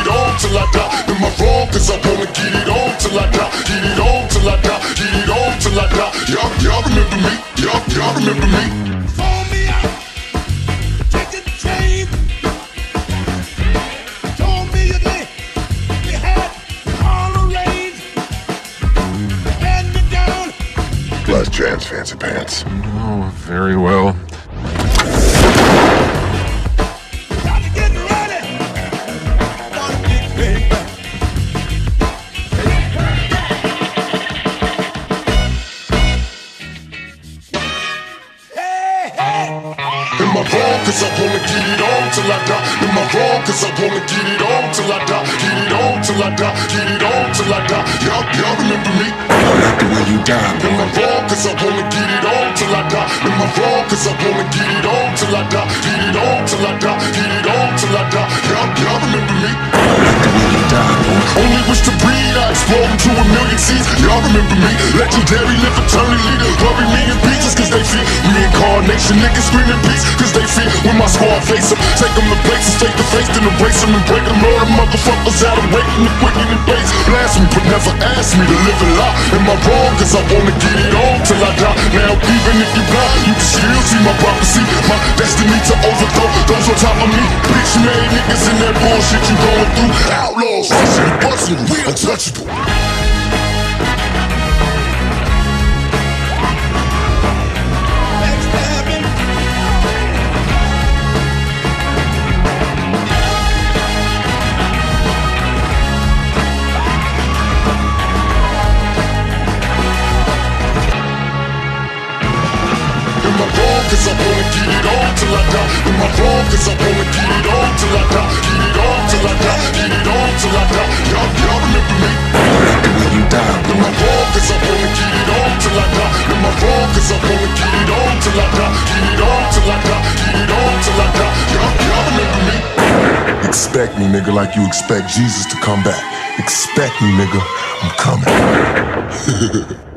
it on till I die. Am I wrong? Cause I wanna get it on till I die. Get it on till I die. Get it on till I die. Y'all remember me? Y'all remember me? Call me out, take the train. Told me you had all arranged. Ran me down. Bless Jan's fancy pants. Oh, very well. Got to get ready for the big bang. Hey, hey. Am I wrong? Cause I wanna get it on till I die. Am I wrong? Cause I wanna get it on till I die. Get it on till I die. Get it on till I die. Y'all remember me? I like the way you die, Am I boy. wrong? Cause I wanna get it on till I die. Am I wrong? Cause I wanna get it on till I die. Get it on till I die. Get it on till I die. Y'all remember me? I like the way you die, boy. Only wish to breed, I explode into a million seeds. Y'all remember me? Legendary, live eternally. Bury me in pieces cause they fear. Reincarnation, niggas screaming peace cause they fear. When my squad face them, take them to places face to face, then erase them and break them. All the motherfuckers out of waiting to quicken and base. Blast me, but never ask me to live a lie. Am I wrong? Cause I wanna get it on till I die. Now even if you blind, you can still see my prophecy. My destiny to overthrow those on top of me. Bitch made niggas in that bullshit you going through. Outlaws, rushing and busting, we untouchable. Backstabbing. Am I wrong? Cause I wanna get it on till I die. Am I wrong? Cause I wanna get it on till I die. Get it on till I die. Get it on till I die. Y'all remember me? I like the way you die, Am I boy. wrong? Cause I wanna get it on till I die. Am I wrong? Cause I wanna get it on till I die. Get it on till I die. Get it on till I die. Y'all remember me? Expect me, nigga, like you expect Jesus to come back. Expect me, nigga. I'm coming.